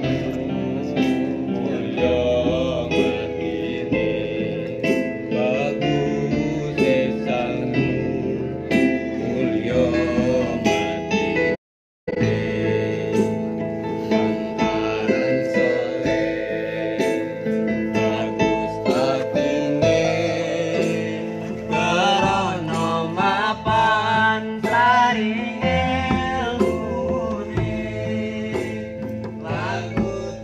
Lagu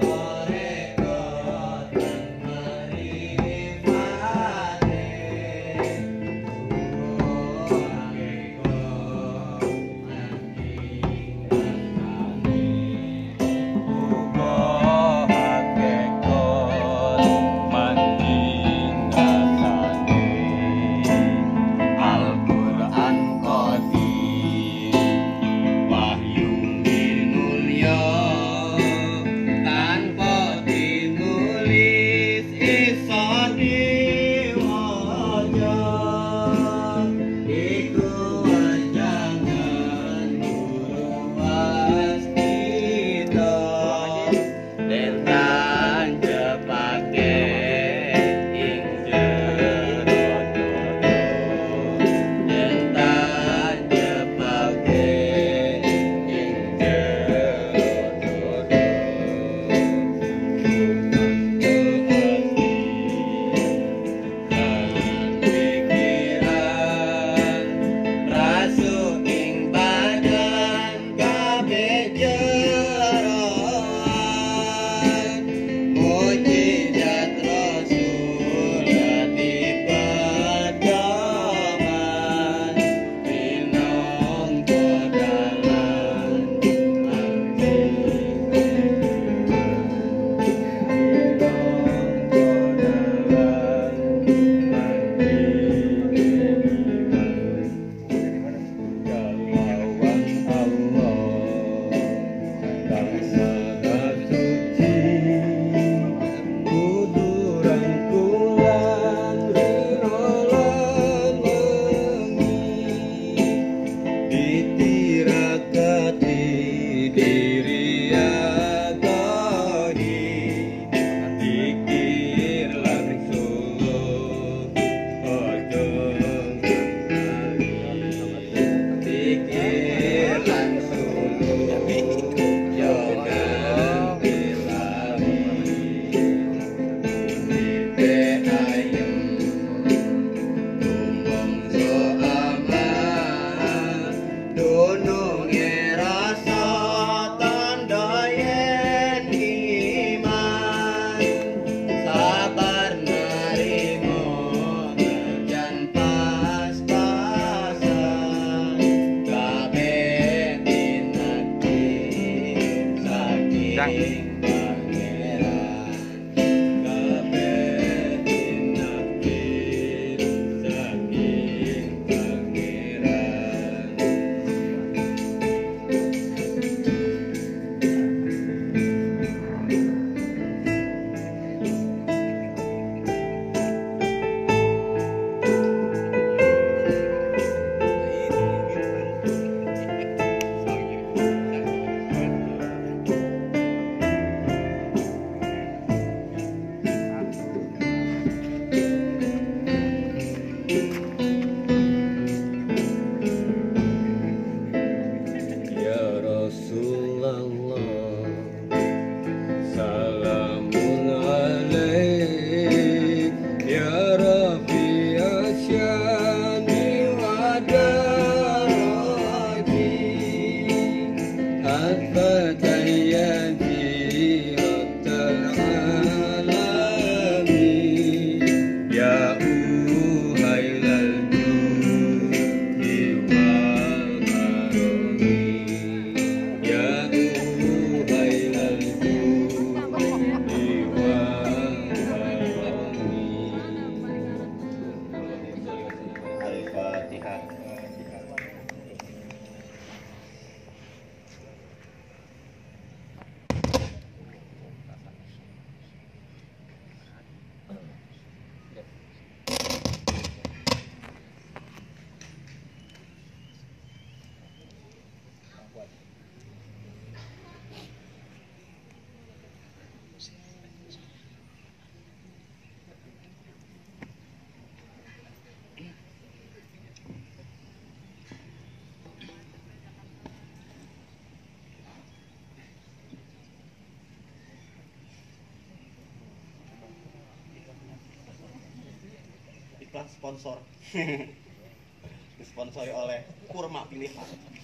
iklan sponsor. Disponsori oleh kurma pilihan.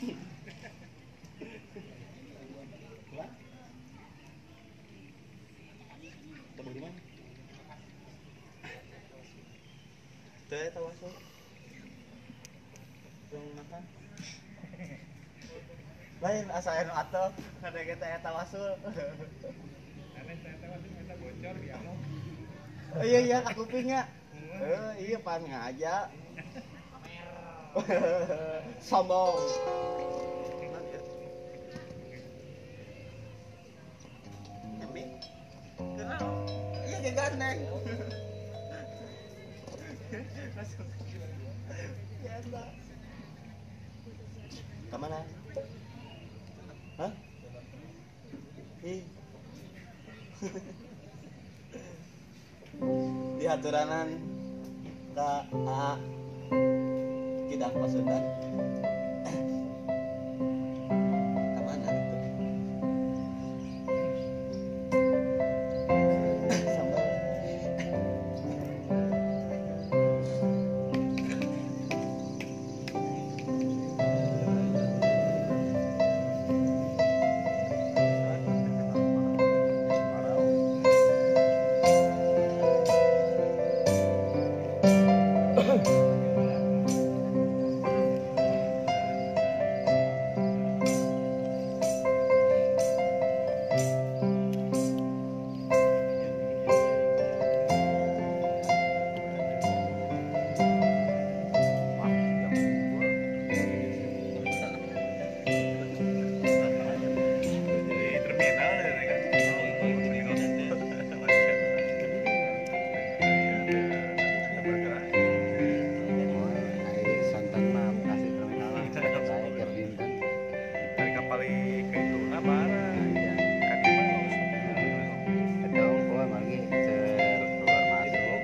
Temu di mana? Teh tawasul. Belum makan. Lain asa anu atuh, kada ge teh tawasul. Aneh teh tawasul kita bocor di anu. Oh iya ka kupingnya. Iya pan ngaja. Sombong. Tapi kenal. Iya ge gandeng. Langsung. Ya Allah. Kemana? Hah? Ih. Di haturanan ka AA Kidak Pasundan. Kemana itu? Sambal. Di terminal ya kan. Santan mah kasih terminal saya kerdinten Dari kapal ke itu apa? iya Kan gimana? tahu gua lagi keluar masuk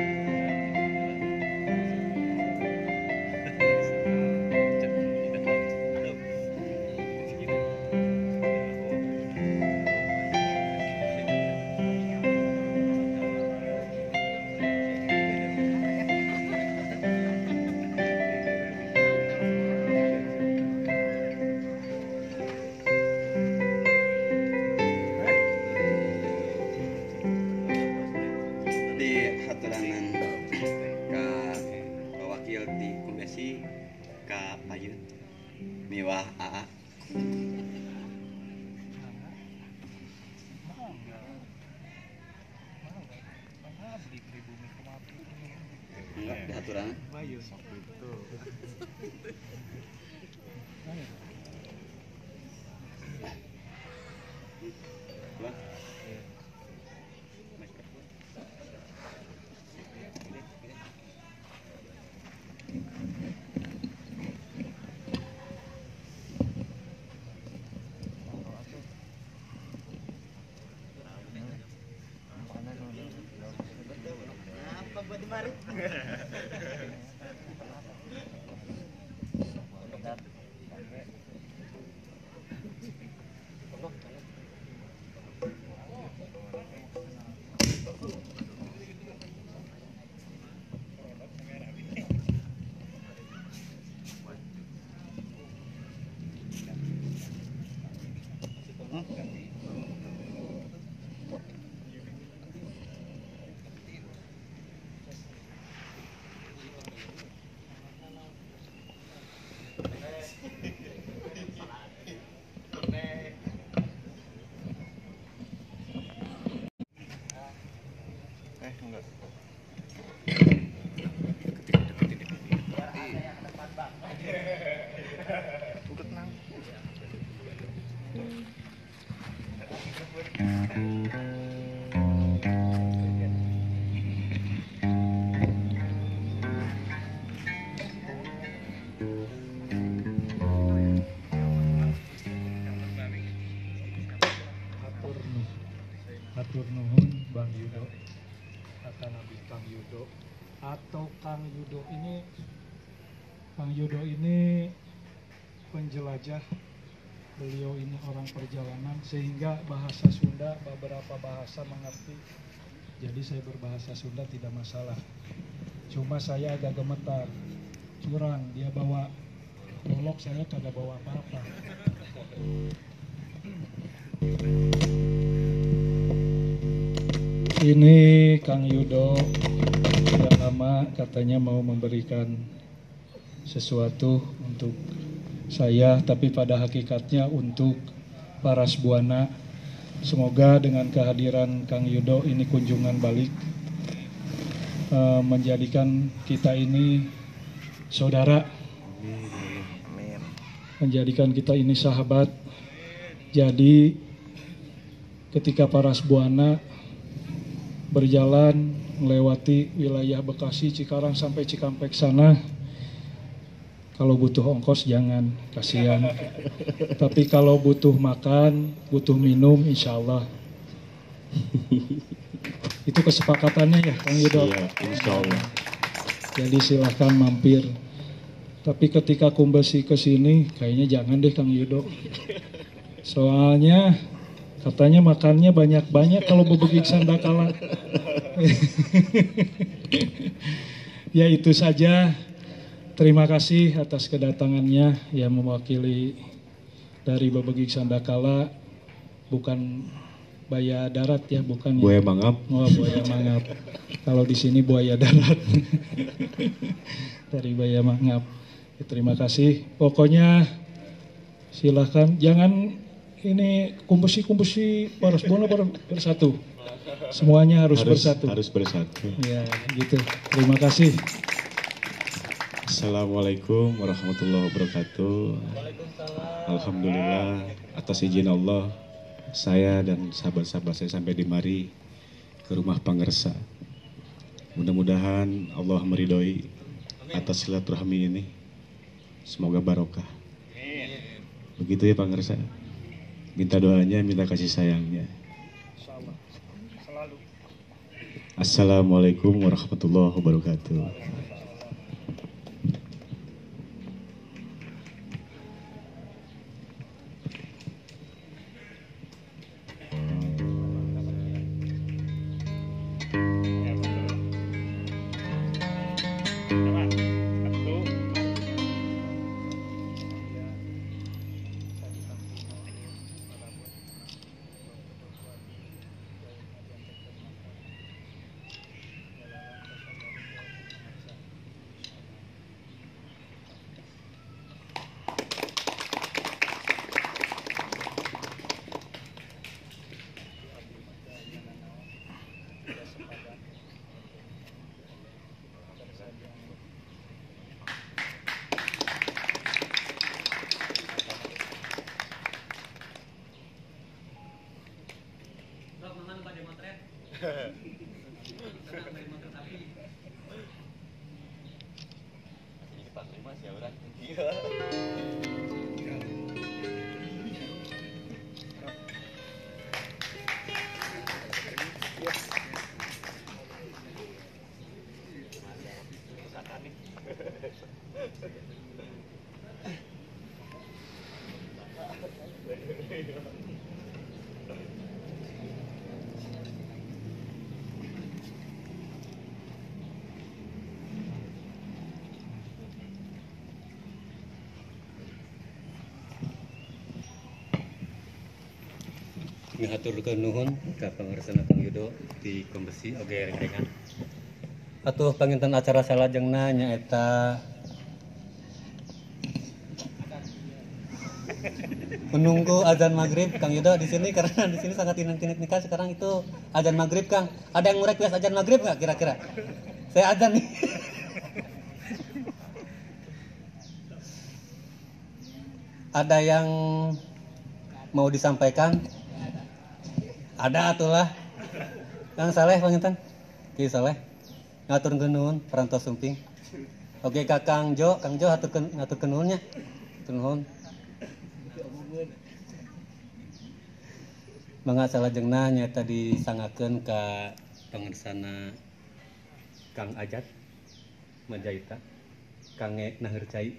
Di haturanan ka wakil di Kumbesi ka Payun miwah AA. Enggak di haturanan. Bayu itu. Pulang. Apa buat di mari? Enggak. Udah tenang. Hatur nuhun Bang Yudo, kata Nabi Kang Yudo atau Kang Yudo ini. Kang Yudo ini penjelajah, beliau ini orang perjalanan sehingga bahasa Sunda beberapa bahasa mengerti. Jadi saya berbahasa Sunda tidak masalah. Cuma saya agak gemetar, curang. Dia bawa golok, saya kagak bawa apa-apa. Ini Kang Yudo sudah lama katanya mau memberikan sesuatu untuk saya, tapi pada hakikatnya untuk Paras Buana. Semoga dengan kehadiran Kang Yudo ini kunjungan balik menjadikan kita ini saudara, menjadikan kita ini sahabat. Jadi ketika Paras Buana berjalan melewati wilayah Bekasi, Cikarang sampai Cikampek sana, kalau butuh ongkos jangan, kasihan. Tapi kalau butuh makan, butuh minum, insya Allah. Itu kesepakatannya ya, Kang Yudo. Iya, insya Allah. Jadi silahkan mampir. Tapi ketika kumbesi ke sini, kayaknya jangan deh Kang Yudo. Soalnya katanya makannya banyak-banyak kalau bebegik sandakala. Ya itu saja. Terima kasih atas kedatangannya yang mewakili dari Bebegik Sandakala, bukan buaya darat ya, bukan Buaya ya? Mangap. Oh, buaya mangap. Kalau di sini buaya darat. Dari buaya mangap. Ya, terima kasih. Pokoknya silahkan, jangan ini kumpul-kumpul Paras Buana bersatu. Semuanya harus bersatu. Harus bersatu. Ya, gitu. Terima kasih. Assalamualaikum warahmatullahi wabarakatuh. Alhamdulillah atas izin Allah, saya dan sahabat-sahabat saya sampai di mari ke rumah Pangersa. Mudah-mudahan Allah meridhoi atas silaturahmi ini. Semoga barokah. Begitu ya Pangersa. Minta doanya, minta kasih sayangnya. Assalamualaikum warahmatullahi wabarakatuh. Ngaturkeun nuhun ka pangarsana Kang Yudo di Kombesi oge reng-rengan. Atuh panginten acara salajengna nyaeta menunggu azan maghrib Kang Yudo di sini, karena di sini sangat dinanti nikah sekarang itu azan maghrib Kang. Ada yang request azan maghrib nggak kira-kira? Saya azan nih. Ada yang mau disampaikan? Ada atulah. Kang Saleh panginten. Ki Saleh. Ngaturkeun nuhun parantos sumping. Oke Kang Jo ngaturkeun nuhunnya. Nuhun. Mangga salajengna nyaeta disangakeun ka pangersana Kang Ajat Majaita. Kang Naheur Cai.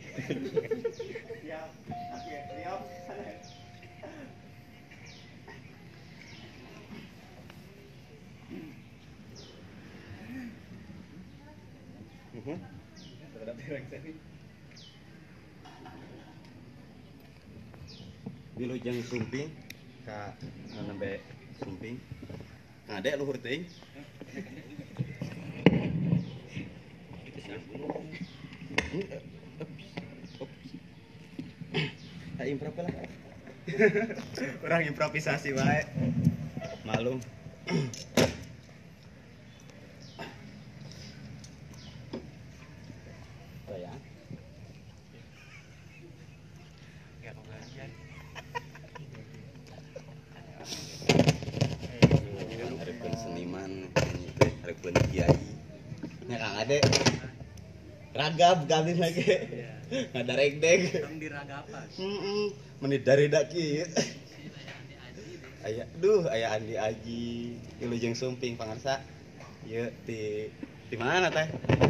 Wilujeng sumping ka nembe sumping. Ngade luhur teuing. Improv lah. Orang improvisasi wae. Malum. Ya. Hareupeun seniman, hareupeun kiai. Nya Kang Ade. Ragab galin lagi. Ngadareg-deg. Tong diragapan. Menit dari daki. Aya Andi Aji, Wilujeng Sumping pangarsa. Ieu ti mana teh?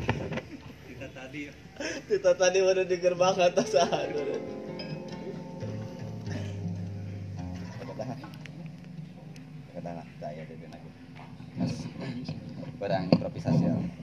Kita tadi udah di gerbang atas saha. Kadang saya deden lagi. Barang improvisasi.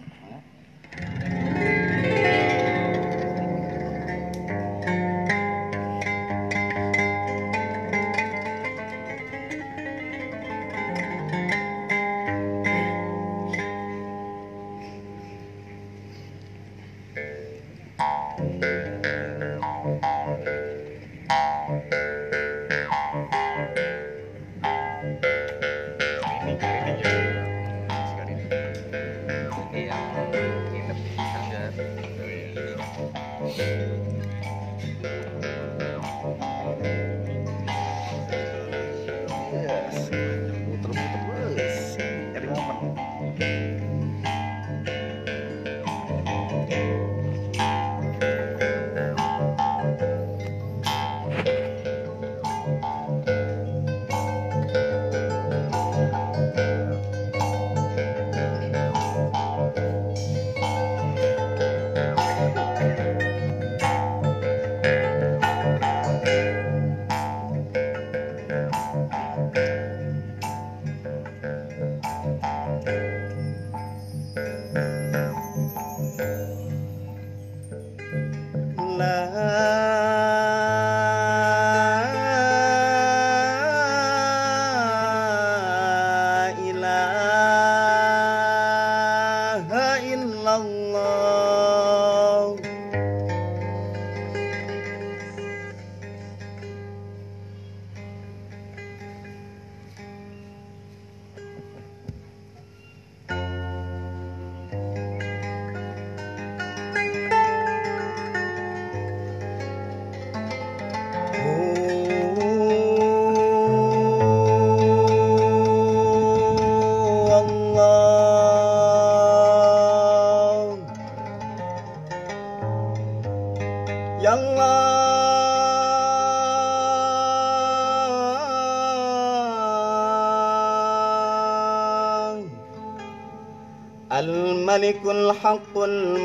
Al-Malikul Haqqul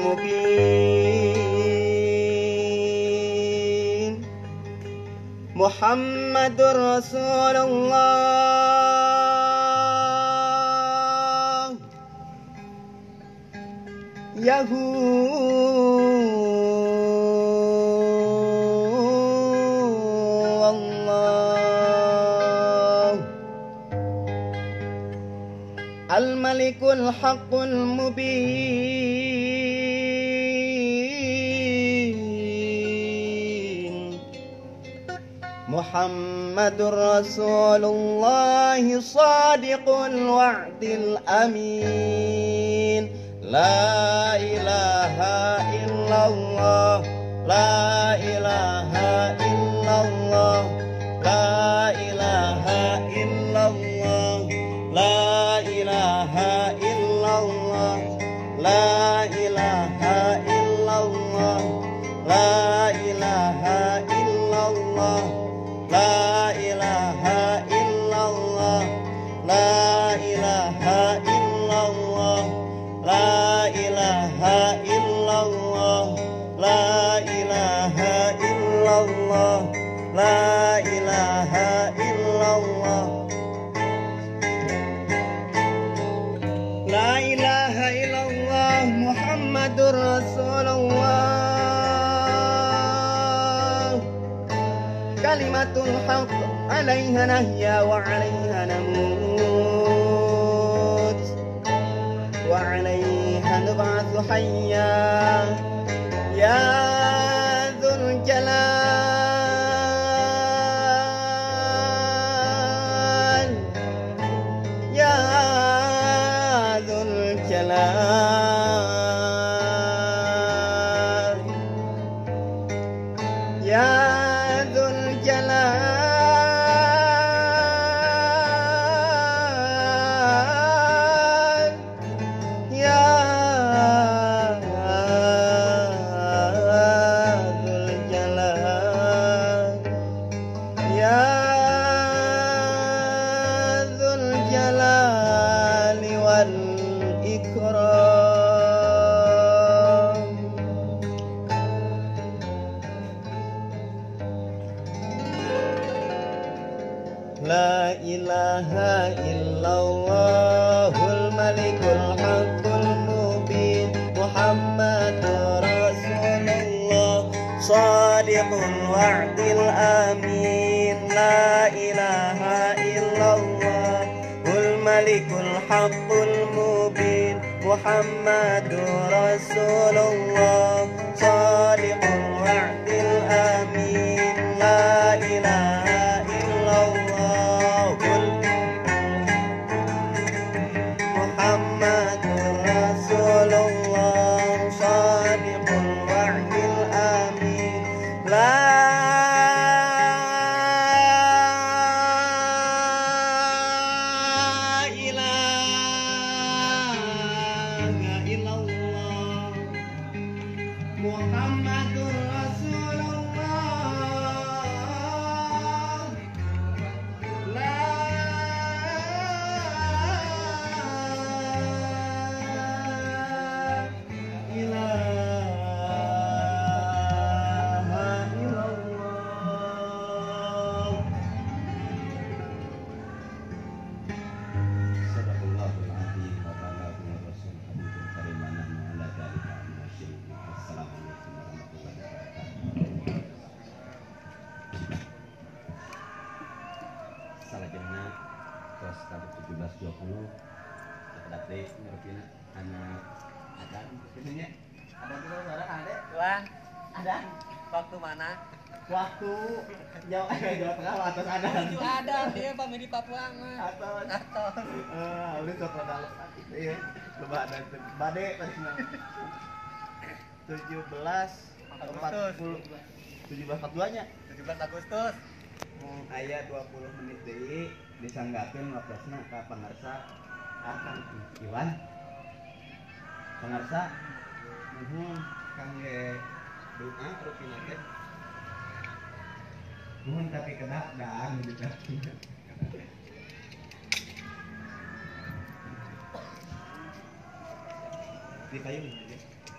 Mubin Muhammadur Rasulullah Al-Malikul Haqqul Mubin Muhammadur Rasulullah Sadiqul Wa'dil Amin La ilaha illallah La ilaha illallah La ilaha illallah La ilaha illallah La ilaha illallah La ilaha illallah La ilaha illallah La ilaha illallah La ilaha illallah La ilaha illallah La ilaha illallah La ilaha illallah Muhammad Muhammadur Rasulullah. Kalimatul haqq 'alaiha nahya wa 'alaiha namut wa 'alaiha nub'atsu hayya. Ya dzul jalal, ya dzul jalal, ya dzul jalal, ya dzul jalal, ya dzul jalali wal ikram. La ilaha illallahul malikul haqqul mubin Muhammadur Rasulullah Shadiqul wa'dil amin. La ilaha illallahul malikul haqqul mubin Muhammadur Rasulullah Shadiqul wa'dil amin. La ilaha illallahul Muhammadur Rasulullah Shadiqul wa'dil amin. La ilaha illallah Muhammadur Rasulullah. La ilaha illallah. Sadaqallahul azim wa balagha rasul habibul karim wa nahnu ala dzalika min asyrik. Assalamualaikum warahmatullahi wabarakatuh. Salajengna tos tahun 1720 kita teh ngertina anak adan biasanya ada tuh seorang ada Wah, ada waktu mana? waktu jauh Jawa Tengah atas ada Ada dia pamit di Papua mah. atau udah coba dalam iya coba ada bade tadinya 17 nya 17 Agustus. aya 20 menit deui disanggakeun waktuna ka pangarsa Kang Iwan pangarsa Kang ge doa rupina teh nuhun tapi kena daan gitu di payung aja.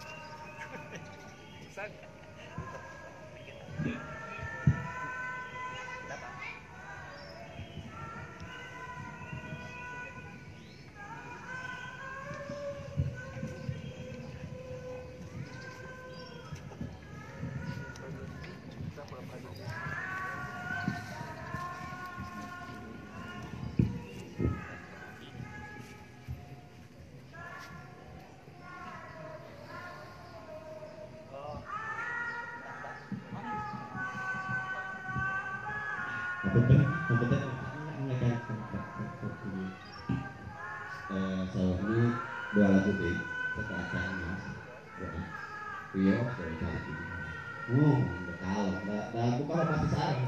Soalnya dua lagu deh, sekarang mas, iya, saya cari ini. Betul, dalam buka masih sarang.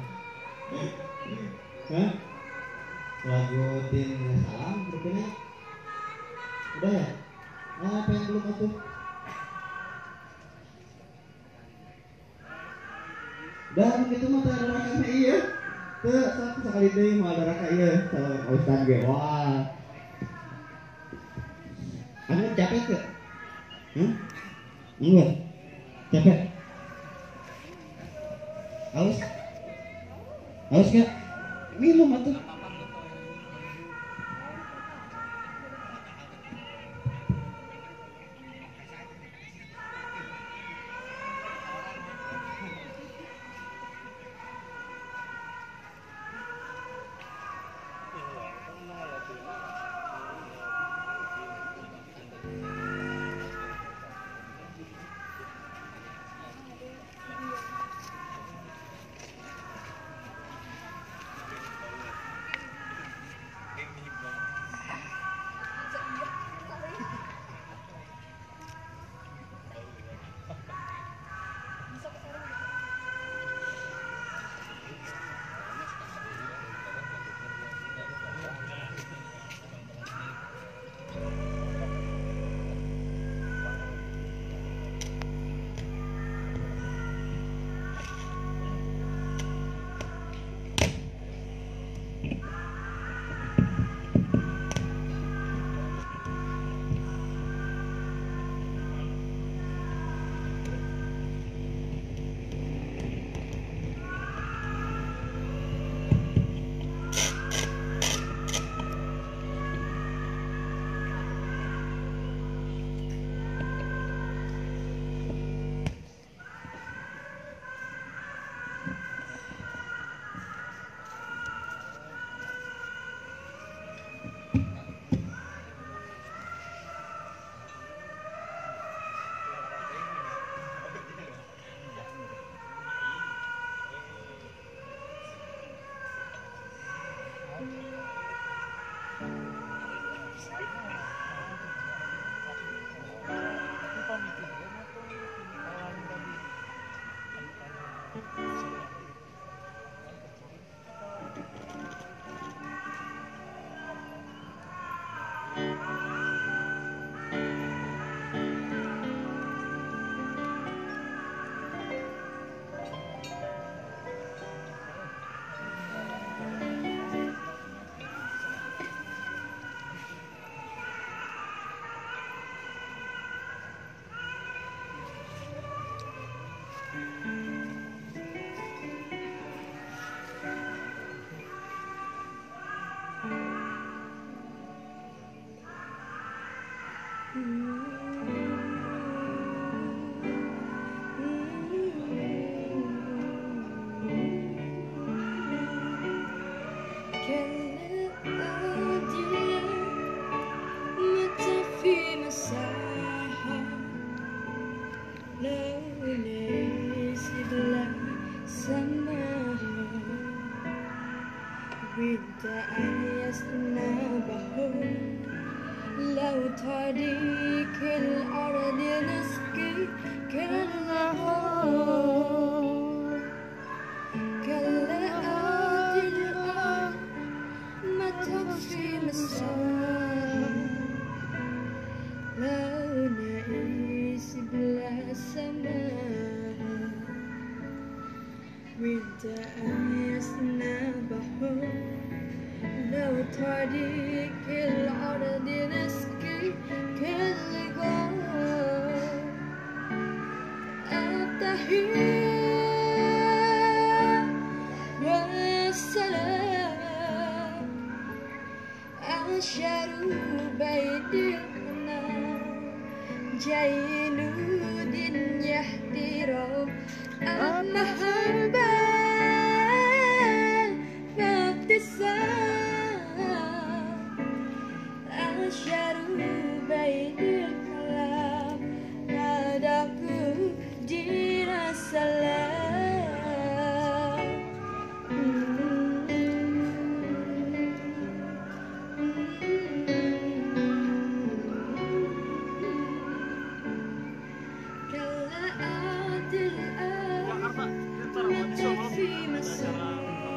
Hah? Lagu Tin Salam, grupnya udah ya? Apa yang belum atuh? Dan itu mah ada rakanya iya. Tuh, satu sekali deh mau ada raka iya. Kalau Ustaz ge, wah. Anu capek ke? Enggak. Capek. Haus? Haus gak? Minum atuh. لو تهديك الأرض نسقي كالآت الأرض ما تكفي مساحة لو نعيش بلا سماء وانت عايزنا بحر لو تهديك الأرض نسقي كل جار التحية والسلام أنشر بيتنا جيلود يحترم المحبة Syaru baidil kalam padaku dina salam Kala adil fi masalah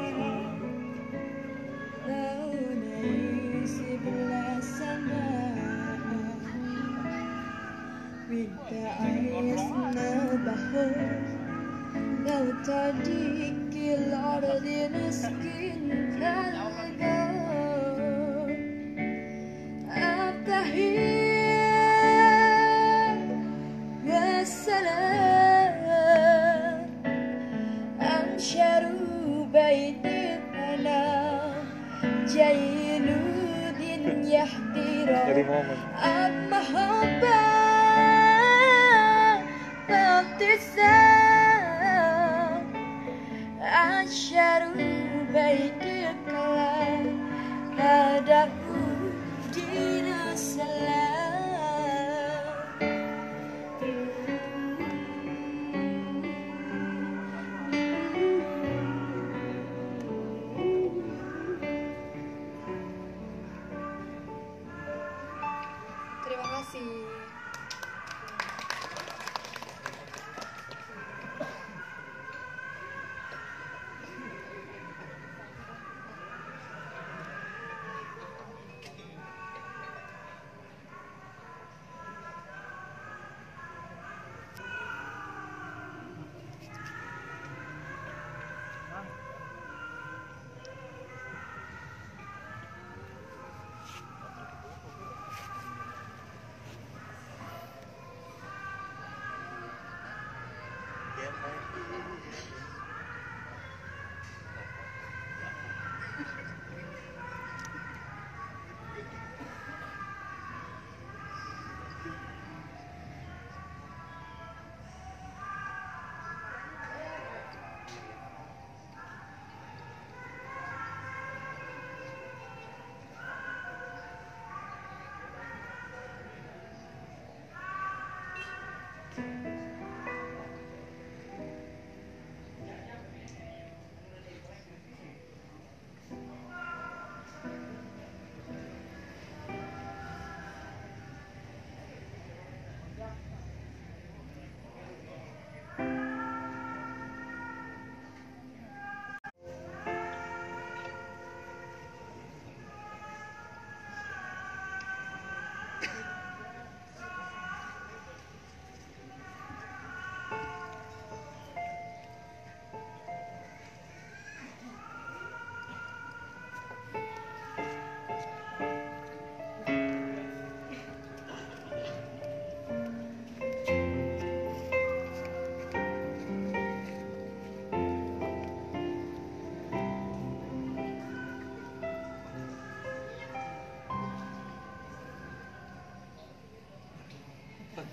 عايزنا بحر لو تهديك الأرض نسكن كالجار التحية والسلام أنشر بيت الأنام جيلود يحترم المحبة Asyaru baitil kalam padaku dina salam Terima kasih.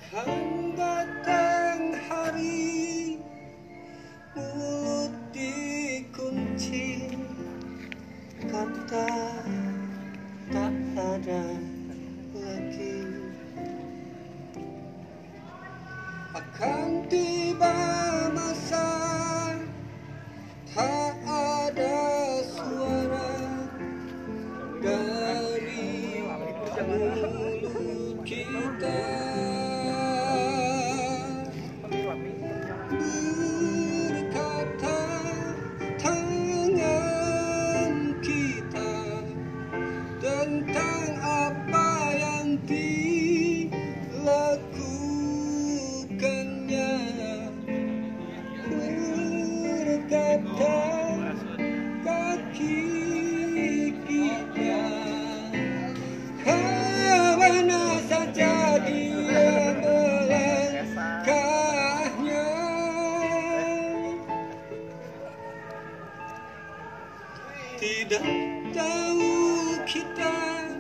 Kan datang hari mulut dikunci, kata tak ada lagi. Akan tiba masa tak ada suara dari mulut kita. Berkata tangan kita tentang apa yang dilakukannya. Berkata kaki kita kemana saja dia melangkahnya. Tidak tahu kita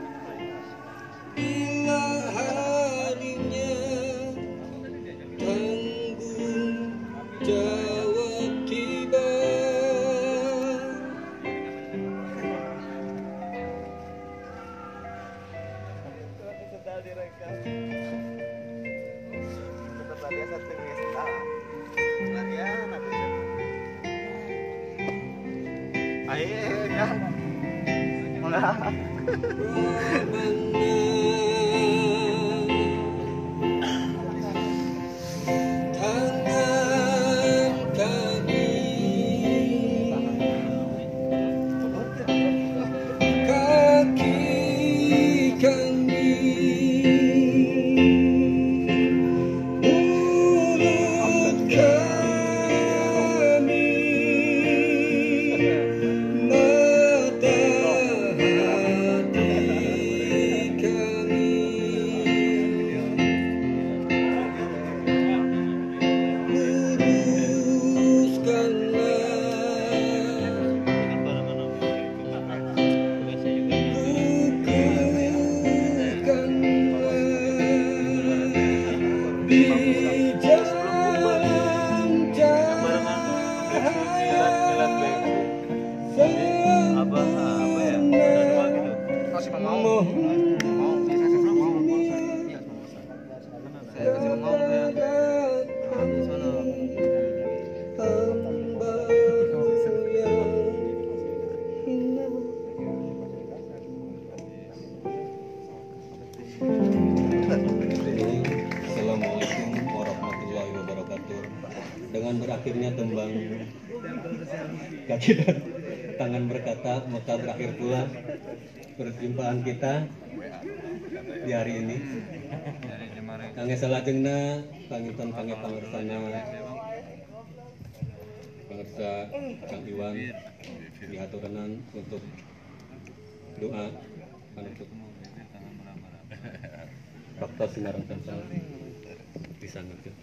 bila harinya tanggung jawab tiba. Tangan kami, kaki kami, mulut kami, mata hati kami. Assalamualaikum warahmatullahi wabarakatuh. Dengan berakhirnya tembang kaki dan tangan berkata, maka berakhir pula perjumpaan kita di hari ini. Kangge salajengna panginten kangge pangersana pangersa Kang Iwan dihaturanan untuk doa panutup fakta sinarang tansal disangetkeun.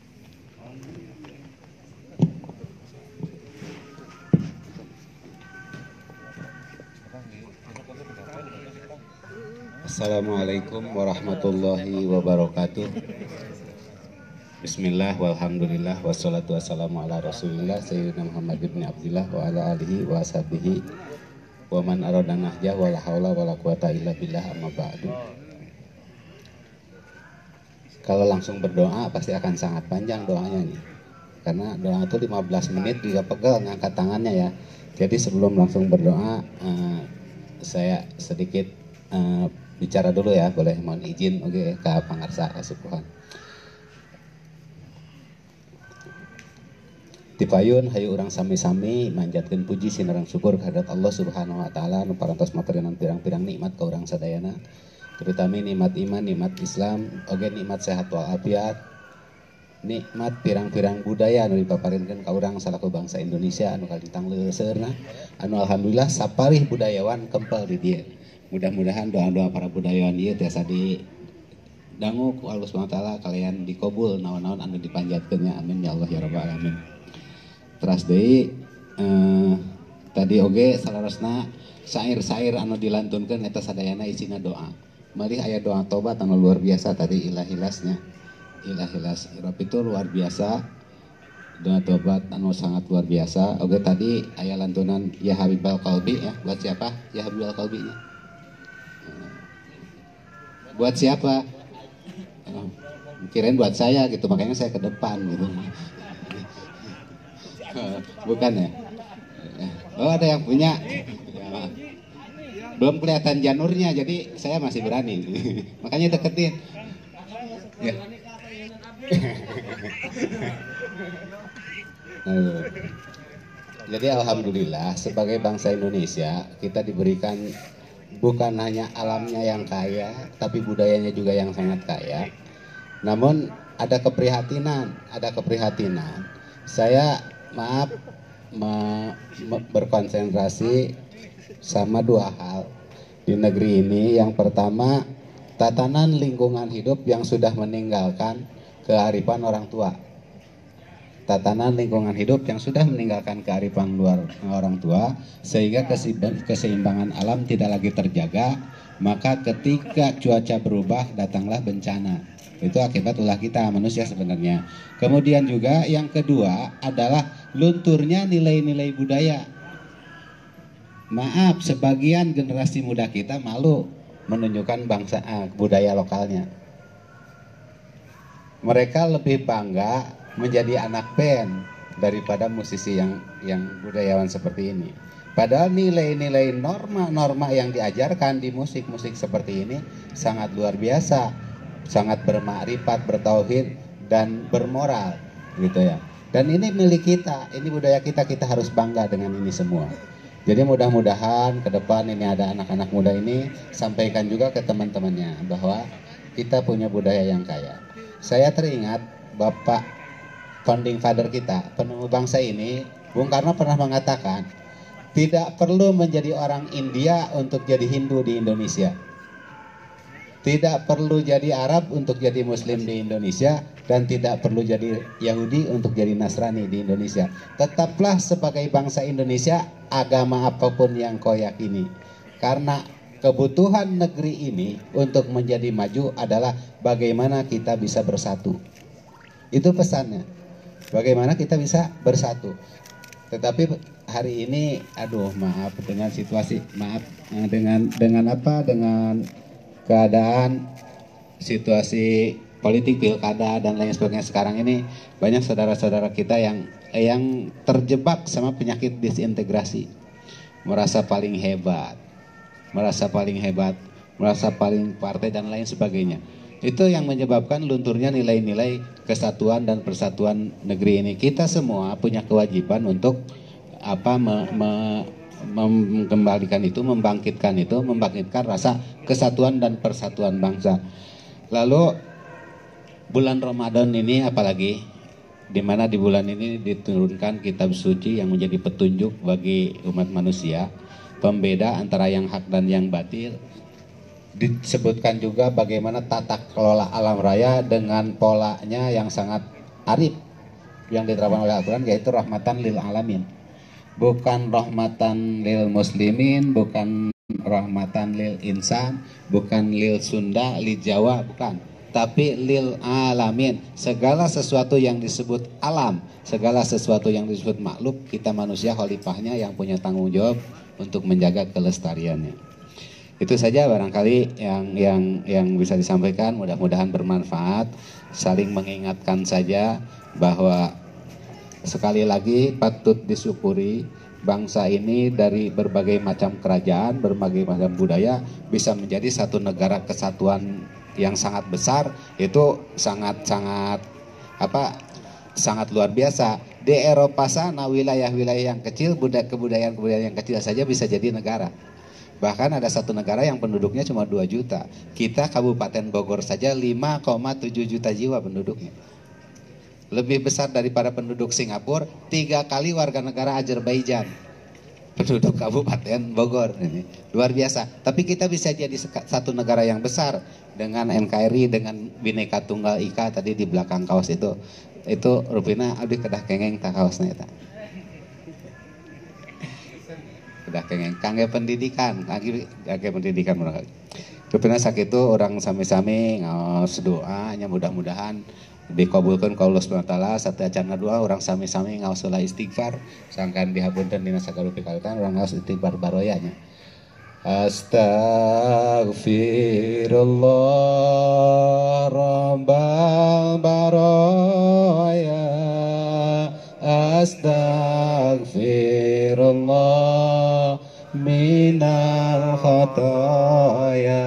Assalamualaikum warahmatullahi wabarakatuh. Bismillah walhamdulillah wassalatu wassalamu ala rasulillah sayyidina Muhammad ibn Abdillah wa ala alihi wa sahbihi wa man arada nahjah wa la hawla wa la quwata illa billah amma ba'du. Kalau langsung berdoa pasti akan sangat panjang doanya nih. Karena doa itu 15 menit juga pegel ngangkat tangannya ya. Jadi sebelum langsung berdoa saya sedikit bicara dulu ya, boleh mohon izin oke ke pangarsa kasupuhan. Tipayun hayu urang sami-sami manjatkeun puji sinareng syukur kehadirat Allah Subhanahu wa taala nu parantos maparingan pirang-pirang nikmat ka urang sadayana. Terutama nikmat iman, nikmat Islam, oge nikmat sehat walafiat. Nikmat pirang-pirang budaya anu dipaparinkeun ka urang salaku bangsa Indonesia anu kalintang leuseurna. Anu alhamdulillah saparih budayawan kempel di dieu. Mudah-mudahan doa-doa para budayawan ieu tiasa didangu ku Allah Subhanahu wa taala kalian dikabul naon-naon anu dipanjatkeun nya. Amin ya Allah ya rabbal alamin. Teras deui tadi oge salarosna sair-sair anu dilantunkeun eta sadayana isina doa. Malih aya doa tobat anu luar biasa tadi ilahilasnya. ilah-ilas Irob itu luar biasa dengan tobat anu sangat luar biasa. Oke, tadi aya lantunan ya Habibal Qalbi ya. Buat siapa? Ya Habibal Qalbi nya. Buat siapa? Kirain buat saya gitu, makanya saya ke depan gitu. Bukan ya? Oh, ada yang punya. Ya, belum kelihatan janurnya, jadi saya masih berani. Makanya deketin. Ya. Jadi alhamdulillah sebagai bangsa Indonesia kita diberikan bukan hanya alamnya yang kaya, tapi budayanya juga yang sangat kaya. Namun ada keprihatinan. Saya berkonsentrasi sama dua hal di negeri ini. Yang pertama, tatanan lingkungan hidup yang sudah meninggalkan kearifan orang tua. Tatanan lingkungan hidup yang sudah meninggalkan kearifan orang tua, sehingga keseimbangan alam tidak lagi terjaga. Maka ketika cuaca berubah, datanglah bencana. Itu akibat ulah kita manusia sebenarnya. Kemudian juga yang kedua adalah lunturnya nilai-nilai budaya. Maaf, sebagian generasi muda kita malu menunjukkan budaya lokalnya. Mereka lebih bangga menjadi anak band daripada musisi yang budayawan seperti ini. Padahal nilai-nilai norma-norma yang diajarkan di musik-musik seperti ini sangat luar biasa, sangat bermakrifat, bertauhid dan bermoral gitu ya. Dan ini milik kita, ini budaya kita harus bangga dengan ini semua. Jadi mudah-mudahan ke depan ini ada anak-anak muda ini sampaikan juga ke teman-temannya bahwa kita punya budaya yang kaya. Saya teringat Bapak founding father kita, penemu bangsa ini, Bung Karno pernah mengatakan, tidak perlu menjadi orang India untuk jadi Hindu di Indonesia. Tidak perlu jadi Arab untuk jadi Muslim di Indonesia, dan tidak perlu jadi Yahudi untuk jadi Nasrani di Indonesia. Tetaplah sebagai bangsa Indonesia, agama apapun yang kau yakini. Karena kebutuhan negeri ini untuk menjadi maju adalah bagaimana kita bisa bersatu. Itu pesannya. Bagaimana kita bisa bersatu. Tetapi hari ini, maaf dengan situasi, dengan keadaan situasi politik pilkada dan lain sebagainya sekarang ini, banyak saudara-saudara kita yang terjebak sama penyakit disintegrasi, merasa paling hebat, merasa paling partai dan lain sebagainya. Itu yang menyebabkan lunturnya nilai-nilai kesatuan dan persatuan negeri ini. Kita semua punya kewajiban untuk mengembalikan itu, membangkitkan rasa kesatuan dan persatuan bangsa. Lalu bulan Ramadan ini apalagi, di mana di bulan ini diturunkan kitab suci yang menjadi petunjuk bagi umat manusia, pembeda antara yang hak dan yang batil. Disebutkan juga bagaimana tata kelola alam raya dengan polanya yang sangat arif yang diterapkan oleh Al-Quran, yaitu rahmatan lil alamin, bukan rahmatan lil muslimin, bukan rahmatan lil insan, bukan lil Sunda, lil Jawa, bukan, tapi lil alamin. Segala sesuatu yang disebut alam, segala sesuatu yang disebut makhluk, kita manusia khalifahnya yang punya tanggung jawab untuk menjaga kelestariannya. Itu saja barangkali yang bisa disampaikan, mudah-mudahan bermanfaat. Saling mengingatkan saja bahwa sekali lagi patut disyukuri bangsa ini dari berbagai macam kerajaan, berbagai macam budaya bisa menjadi satu negara kesatuan yang sangat besar. Itu sangat luar biasa. Di Eropa sana wilayah-wilayah yang kecil, kebudayaan yang kecil saja bisa jadi negara. Bahkan ada satu negara yang penduduknya cuma 2 juta. Kita Kabupaten Bogor saja 5,7 juta jiwa penduduknya. Lebih besar daripada penduduk Singapura, 3 kali warga negara Azerbaijan. Penduduk Kabupaten Bogor ini luar biasa. Tapi kita bisa jadi satu negara yang besar dengan NKRI, dengan Bhinneka Tunggal Ika tadi di belakang kaos itu. Itu rupina abdi kedah kengeng tak kaosna eta. Kedah kengeng kangge pendidikan, kangge pendidikan barangkali. Rupanya sakitu orang sami-sami ngaos doa nya mudah-mudahan dikabulkan ka Allah Subhanahu wa taala. Sateacan dua orang sami-sami ngaos istighfar sangkan dihapunten dina sagala pikalatan orang ngaos istighfar baroya nya. Astaghfirullah rabbal baraya. Astaghfirullah minal khataya.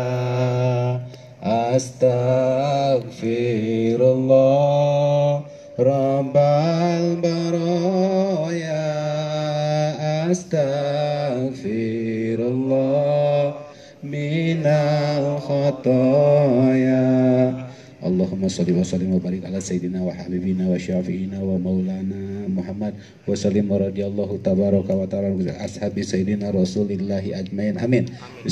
Astaghfirullah rabbal baraya. Astaghfirullah minal khataya. Allahumma salli wa sallim wa barik ala sayyidina wa habibina wa syafi'ina wa maulana Muhammad wa sallim wa radiyallahu tabaraka wa ta'ala ashabi sayyidina rasulillahi ajmain amin.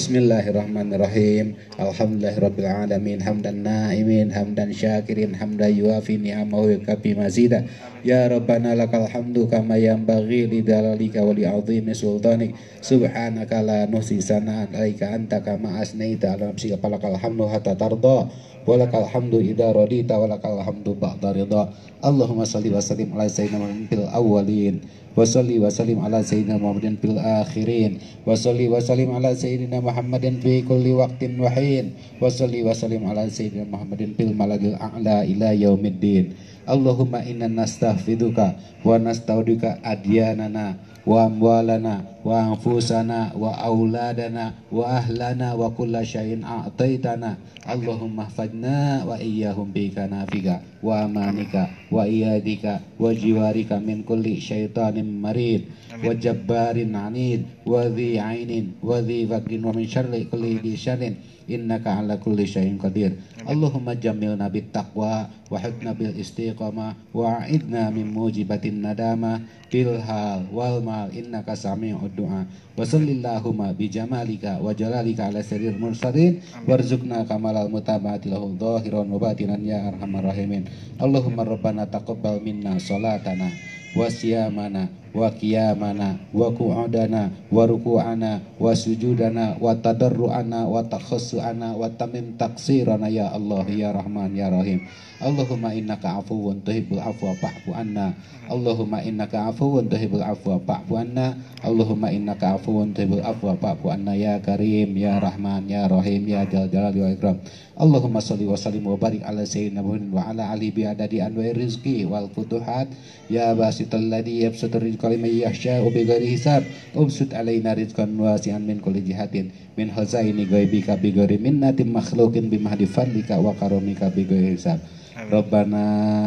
Bismillahirrahmanirrahim. Alhamdulillahi rabbil alamin hamdan na'imin hamdan syakirin hamdan yuafi ni'amahu yukafi mazida. Ya Rabbana lakal hamdu kama yanbaghi li dalalika wa li azimi sultanik. Subhanaka la nuhsi sana'an alaika anta kama asnaita ala nafsika falakal hamdu hatta tarda walakal hamdu idza radita walakal hamdu ba'da ridha. Allahumma salli wa sallim ala sayyidina Muhammadin fil awwalin wa salli wa sallim ala sayyidina Muhammadin fil akhirin wa salli wa sallim ala sayyidina Muhammadin fi kulli waqtin wa hin wa salli wa sallim ala sayyidina Muhammadin fil malakil a'la ila yaumiddin. Allahumma inna nastaghfiruka wa nastaudika adyanana wa amwalana wa anfusana wa auladana wa ahlana wa kulla syai'in a'taitana. Allahumma hfadna wa iyyahum bika nafika wa amanika wa iyadika wa jiwarika min kulli syaitanin marid wa jabbarin anid wa dhi ainin wa dhi faqrin wa min syarri kulli dhi syarrin innaka ala kulli syai'in qadir. Allahumma jammilna bit taqwa wa hidna bil istiqamah wa a'idna min mujibatin nadama bil hal wal mal innaka sami'ud du'a. Wa sallillahumma bi jamalika wa jalalika ala sarir mursalin warzuqna kamalal mutaba'ati lahu dhahiran wa batinan ya arhamar rahimin. Allahumma rabbana taqabbal minna salatana wa siyamana wa qiyamana wa qu'udana wa ruku'ana wa sujudana wa tadarru'ana wa takhassu'ana wa tamim taksirana ya Allah ya Rahman ya Rahim. Allahumma innaka afuwun tuhibbul afwa fa'fu anna. Allahumma innaka afuwun tuhibbul afwa fa'fu anna. Allahumma innaka afuwun tuhibbul afwa fa'fu anna ya Karim ya Rahman ya Rahim ya Jal Jalali wal Ikram. Allahumma salli wa sallim wa barik ala sayyidina Muhammadin wa ala alihi bi adadi anwa'ir rizqi wal futuhat ya basital ladzi yabsutur rizqa liman yasha'u bi ghairi hisab. Ubsut alaina rizqan wasi'an min kulli jihatin min khazaini ghaibika bi ghairi minnatin makhluqin bi mahdi fadlika wa karamika bi ghairi hisab. Rabbana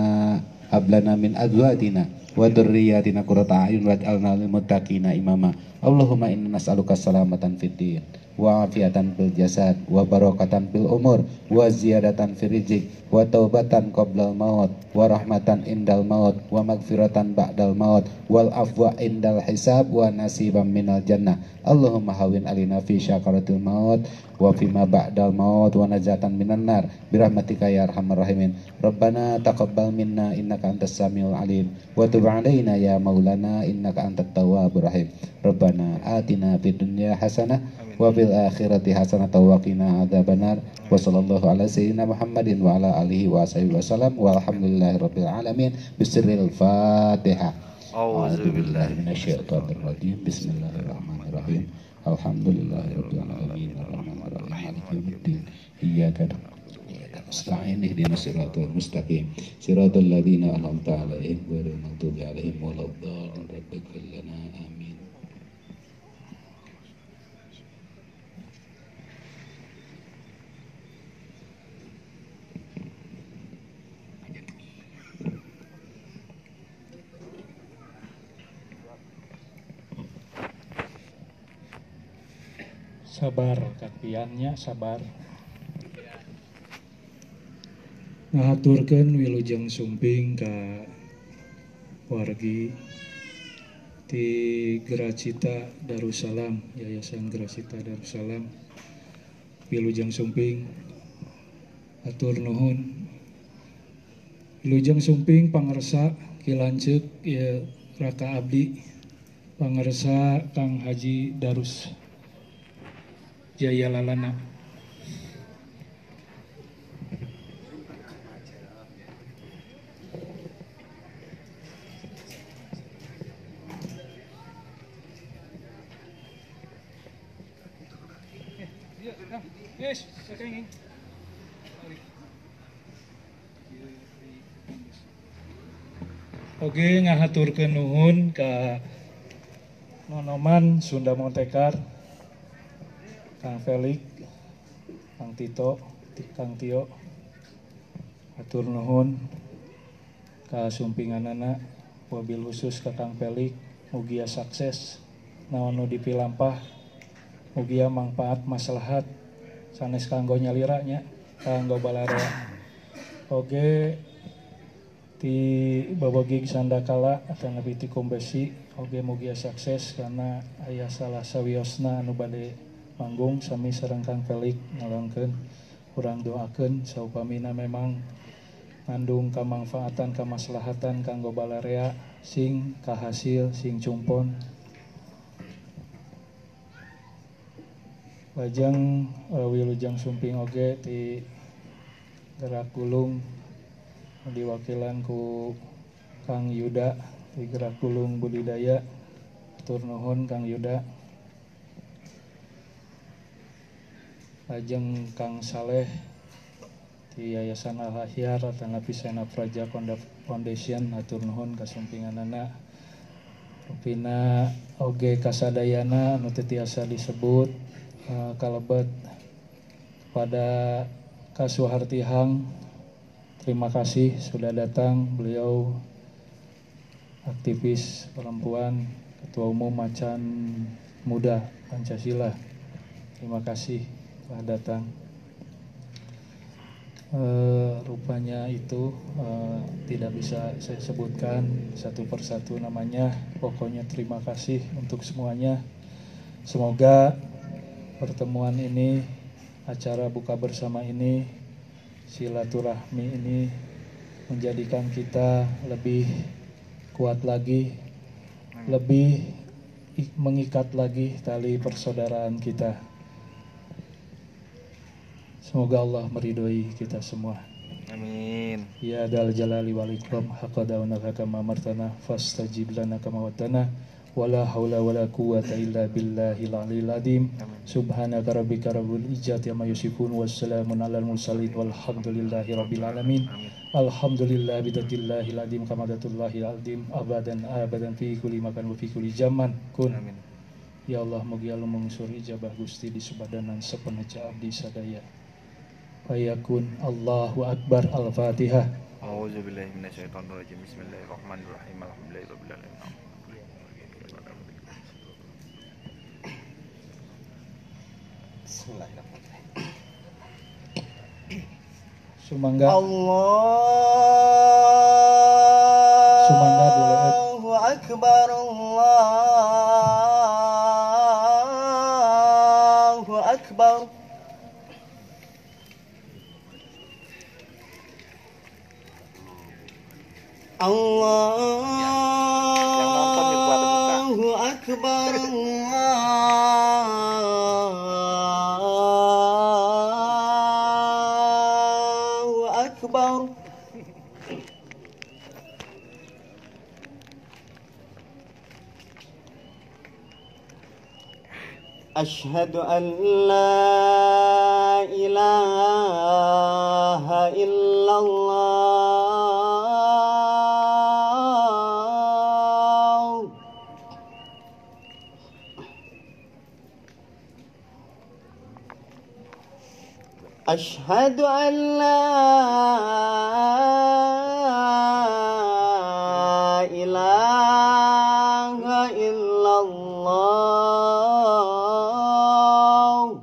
hablana min azwajina wa dzurriyyatina qurrata a'yun waj'alna lil muttaqina imama. Allahumma inna nas'aluka salamatan fid din wa afiatan fil jasad wa barakatan fil umur wa ziyadatan fil rizq wa taubatan qoblal maut wa rahmatan indal maut wa magfiratan ba'dal maut wal afwa indal hisab wa nasiban minal jannah. Allahumma hawin alina fi syakaratil maut wa fima ba'dal maut wa najatan minan nar birahmatika ya arhamar rahimin. Rabbana taqabbal minna innaka antas samiul alim wa tub alaina ya maulana innaka antat tawwabur rahim. Rabbana atina fid dunya hasanah wa fil akhirati hasanah wa qina adzabannar. Wa sallallahu ala sayyidina Muhammadin wa ala alihi wa sahbihi wasallam walhamdulillahi rabbil alamin. Bismillahil Fatihah. A'udzu billahi minasyaitonir rajim. Bismillahirrahmanirrahim. Alhamdulillahi rabbil alamin arrahmanir rahim maliki yaumiddin. Iyyaka nasta'in ihdinas siratal mustaqim siratal ladzina an'amta 'alaihim ghairil maghdubi 'alaihim waladdallin. Rabbighfir lana amin. Sabar kakiannya sabar. Ngahaturkeun wilujeng sumping ka wargi ti Geracita Darussalam, Yayasan Geracita Darussalam. Wilujeng sumping atur nuhun. Wilujeng sumping pangarsa kilanceuk ya Raka Abdi, pangarsa Kang Haji Darus Jaya Lalana. Yes, sakenging. Oke, ngahaturkeun nuhun ka Nonoman Sunda Montekar, Kang Felix, Kang Tito, Kang Tio. Hatur nuhun ka sumpinganana, wabil khusus ka Kang Felix, mugia sukses naon nu dipilampah, mugia manfaat maslahat sanes kanggo nyalira nya, kanggo balarea. Oge ti babogig sandakala atau nepi ti kumbesi oge mugia sukses karena aya salah sawiosna anu bade manggung sami sareng Kang Felix ngalongkeun. Urang doakeun saupamina memang ngandung kamanfaatan kamaslahatan kanggo balarea sing kahasil sing cumpon. Lajeng wilujeng sumping oge ti Gerak Gulung diwakilan ku Kang Yuda di Gerak Gulung Budidaya. Atur nuhun Kang Yuda. Lajeng Kang Saleh di Yayasan Al-Ahyar atau Pisena Praja Foundation. Atur nuhun kasumpinganana. Rupina oge kasadayana anu teu tiasa disebut kalebet pada Kasuhartihang. Terima kasih sudah datang. Beliau aktivis perempuan, Ketua Umum Macan Muda Pancasila. Terima kasih telah datang. Rupanya itu tidak bisa saya sebutkan satu persatu namanya. Pokoknya terima kasih untuk semuanya. Semoga pertemuan ini, acara buka bersama ini, silaturahmi ini menjadikan kita lebih kuat lagi, lebih mengikat lagi tali persaudaraan kita. Semoga Allah meridhoi kita semua. Amin. Ya dal jalali wal ikram haqqa daunaka kama martana fastajib lana kama watana wala haula wala quwata illa billahil aliyil azim. Subhanaka rabbika rabbil izzati amma yasifun wassalamun alal mursalin walhamdulillahi rabbil alamin. Alhamdulillah bidzatillahil azim kamadatullahil azim abadan abadan fi kulli makan wa fi kulli zaman kun. Amin. Ya Allah mugi Allah mengunsur ijabah Gusti di subadanan sapeneca abdi sadaya. Fayakun Allahu akbar. Al-Fatihah. A'udzubillahi minasyaitonir rajim. Bismillahirrahmanirrahim. Alhamdulillahirabbil alamin. Bismillahirrahmanirrahim. Sumangga. Sumangga dileut. Allahu akbar. Allahu akbar. Allahu akbar. Allahu akbar. Ashhadu an la ilaha illallah. Ashhadu an la ilaha illallah.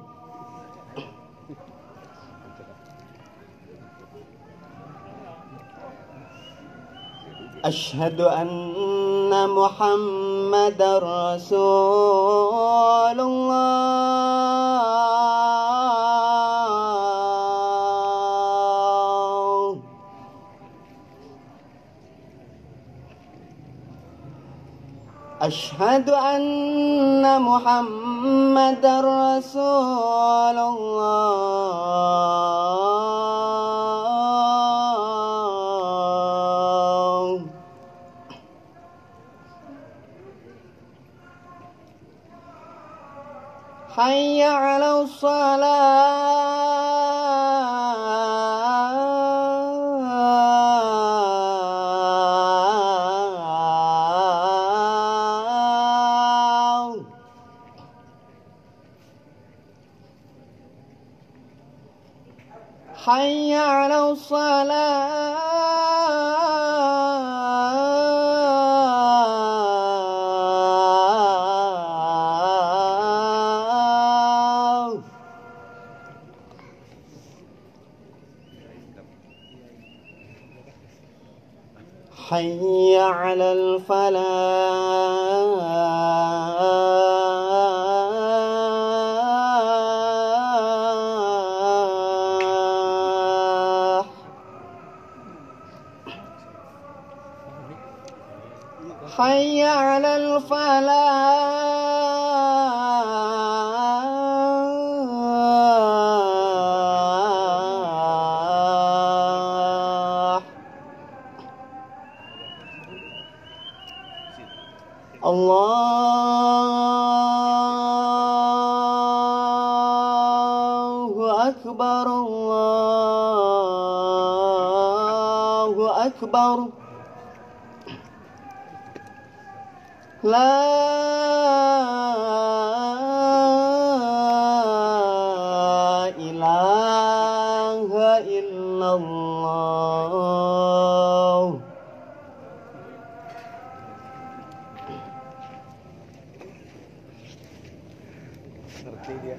Ashhadu anna Muhammadar Rasulullah. Ashhadu anna Muhammadar Rasulullah. Hayya 'alas salah. حي على الصلاة حي على الفلاح حي على الفلاح الله أكبر الله أكبر لا إله إلا الله Ngerti dia.